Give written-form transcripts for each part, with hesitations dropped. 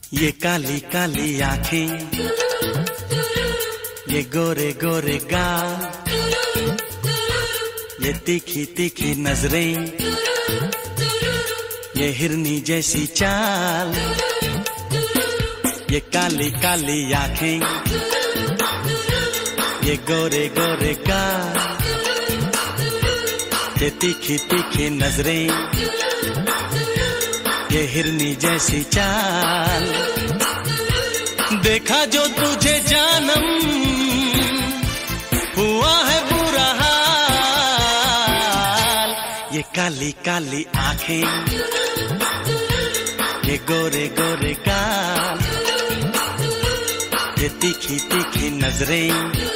ये काली काली आंखें, ये गोरे गोरे गाल, ये तीखी तीखी नजरें, ये हिरनी जैसी चाल। ये काली काली आंखें, ये गोरे गोरे गाल, ये तीखी तीखी नजरें, ये हिरनी जैसी चाल। देखा जो तुझे जानम, हुआ है बुरा हाल। ये काली काली आंखें, ये गोरे गोरे गाल, ये तीखी तीखी नजरें,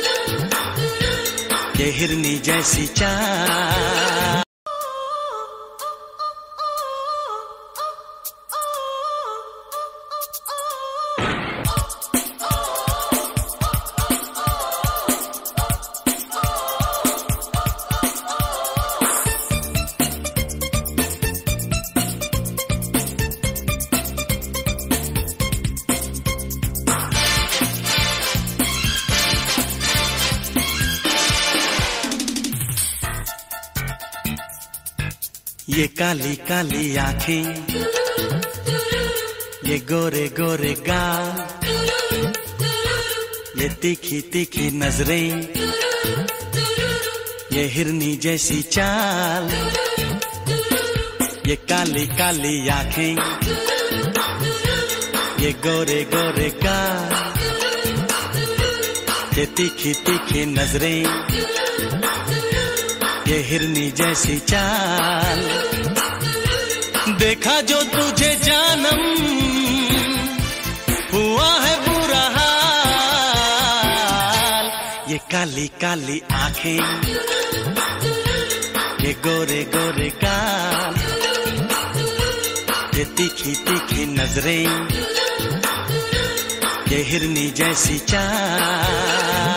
ये हिरनी जैसी चाल। ये काली काली आंखें, ये गोरे गोरे गाल, ये तीखी तीखी नजरें, ये हिरनी जैसी चाल। ये काली काली आंखें, ये गोरे गोरे गाल, ये तीखी तीखी नजरें, ये हिरनी जैसी चाल। देखा जो तुझे जानम, हुआ है बुरा हाल। ये काली काली आंखें, ये गोरे गोरे गाल, ये तीखी तीखी नजरें, ये हिरनी जैसी चाल।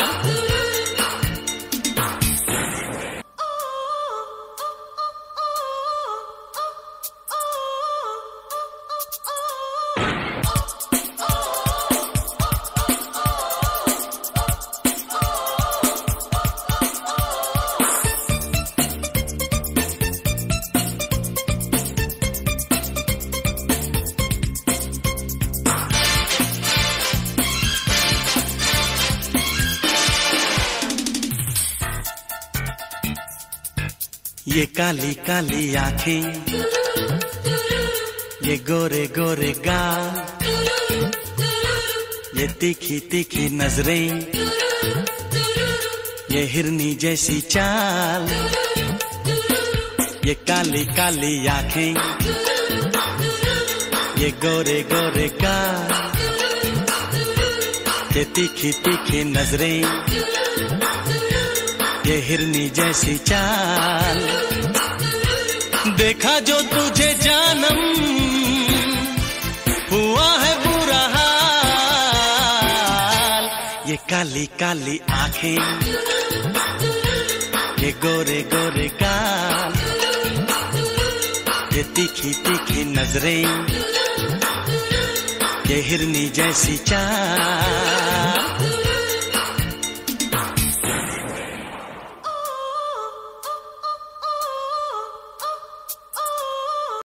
ये काली काली आंखें, ये गोरे गोरे गाल, ये तीखी तीखी नजरें, ये हिरनी जैसी चाल। ये काली काली आंखें, ये गोरे गोरे गाल, ये तीखी तीखी नजरें, ये हिरनी जैसी चाल। देखा जो तुझे जानम, हुआ है बुरा हाल। ये काली काली आंखें, ये गोरे गोरे गाल, ये तीखी तीखी नजरें, ये हिरनी जैसी चाल।